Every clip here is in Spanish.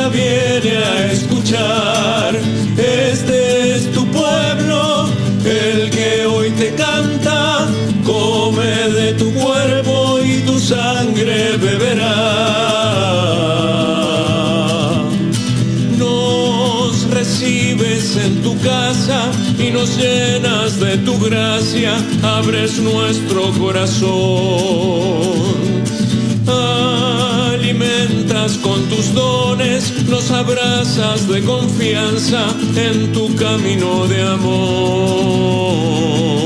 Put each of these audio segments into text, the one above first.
la viene a escuchar. Este es tu pueblo, el que hoy te canta. Come de tu cuerpo y tu sangre beberá. Nos recibes en tu casa y nos llenas de tu gracia, abres nuestro corazón. Alimentas con tus dones, nos abrazas de confianza en tu camino de amor.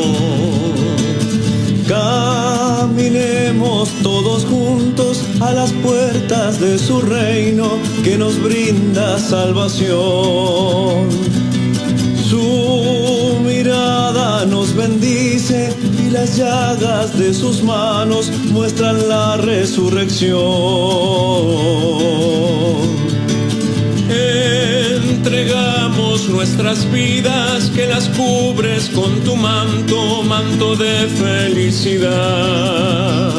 Caminemos todos juntos a las puertas de su reino que nos brinda salvación. Su mirada nos bendice y las llagas de sus manos muestran la resurrección. Entregamos nuestras vidas, que las cubres con tu manto, manto de felicidad.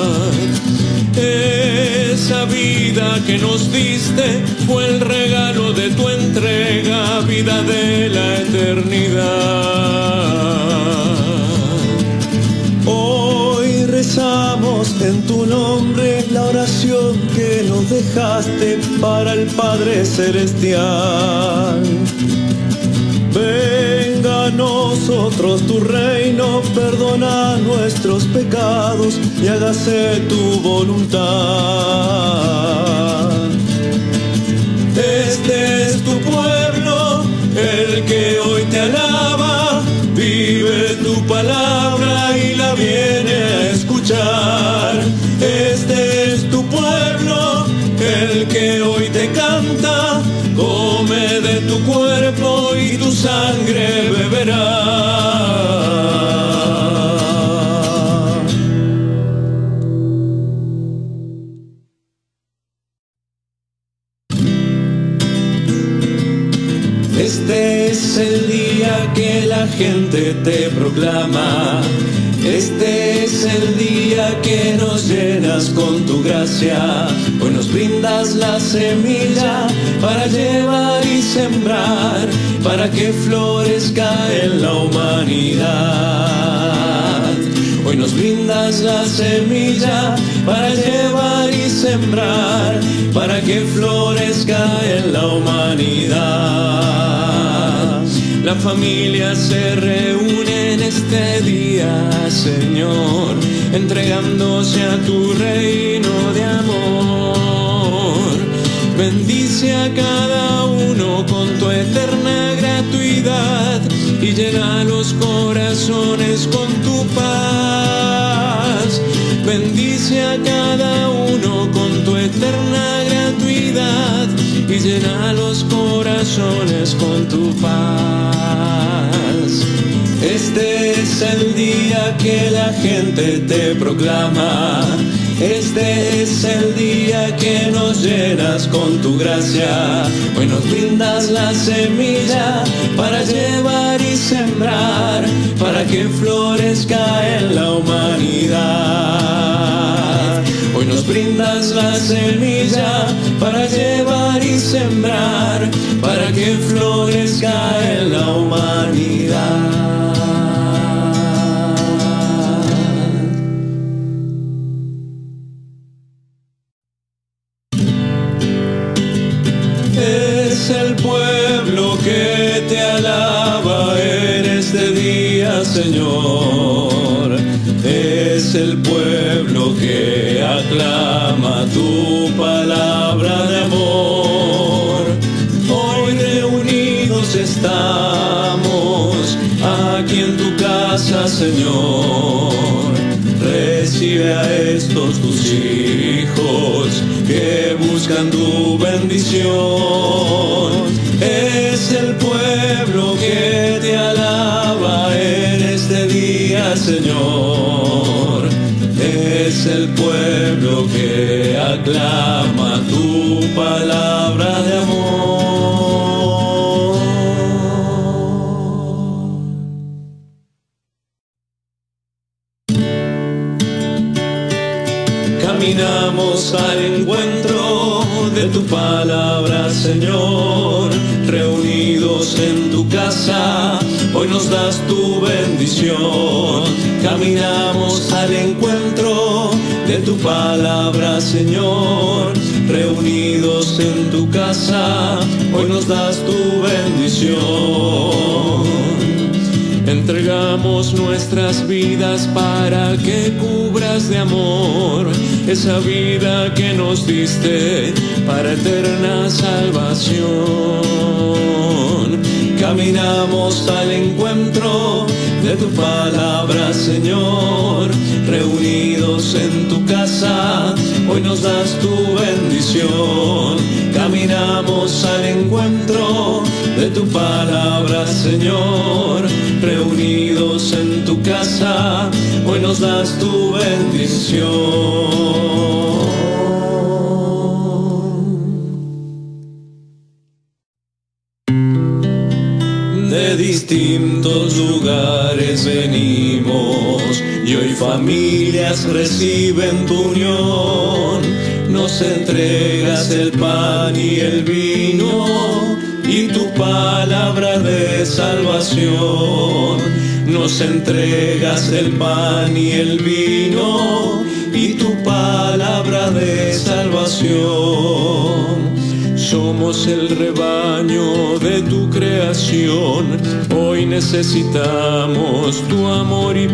Esa vida que nos diste fue el regalo de tu entrega, vida de la eternidad. Hoy rezamos en tu nombre la oración que nos dejaste para el Padre Celestial. Venga a nosotros tu reino, perdona nuestros pecados y hágase tu voluntad. Este es tu pueblo, el que hoy te alaba, vive tu palabra y la viene a escuchar. Este es tu pueblo, el que hoy te canta, come de tu cuerpo y tu sangre beberá. Este es el día que la gente te proclama. Este es el día que nos llenas con tu gracia. Hoy nos brindas la semilla para llevar y sembrar, para que florezca en la humanidad. Hoy nos brindas la semilla para llevar y sembrar, para que florezca en la humanidad. La familia se reúne en este día, Señor, entregándose a tu reino de amor. Bendice a cada uno con tu eterna gratuidad y llena los corazones con tu paz. Bendice a cada uno con tu eterna gratuidad y llena los corazones con tu paz. Este es el día que la gente te proclama. Este es el día que nos llenas con tu gracia. Hoy nos brindas la semilla para llevar y sembrar, para que florezca en la humanidad. Hoy nos brindas la semilla para llevar y sembrar, para que florezca en la humanidad. Es el pueblo que te alaba en este día, Señor. Es el pueblo que aclama tu palabra de amor. Hoy reunidos estamos aquí en tu casa, Señor. Recibe a estos tus hijos que buscan tu bendición. Es el pueblo que te alaba en este día, Señor. Es el pueblo que aclama tu palabra de amor. Caminamos al encuentro de tu palabra, Señor, reunidos en tu casa, hoy nos das tu bendición. Caminamos al encuentro de tu palabra, Señor, reunidos en tu casa, hoy nos das tu bendición. Entregamos nuestras vidas para que cubras de amor esa vida que nos diste para eterna salvación. Caminamos al encuentro de tu palabra, Señor, reunidos en tu casa, hoy nos das tu bendición. Caminamos al encuentro de tu palabra, Señor, reunidos en tu casa, hoy nos das tu bendición. De distintos lugares venimos y hoy familias reciben tu unión. Nos entregas el pan y el vino y tu palabra de salvación. Nos entregas el pan y el vino y tu palabra de salvación. Somos el rebaño de tu creación, hoy necesitamos tu amor y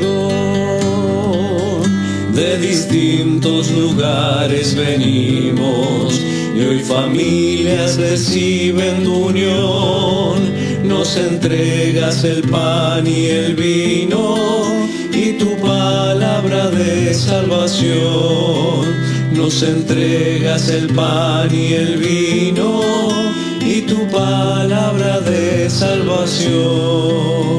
perdón. De distintos lugares venimos y hoy familias reciben tu unión. Nos entregas el pan y el vino y tu palabra de salvación. Nos entregas el pan y el vino y tu palabra de salvación.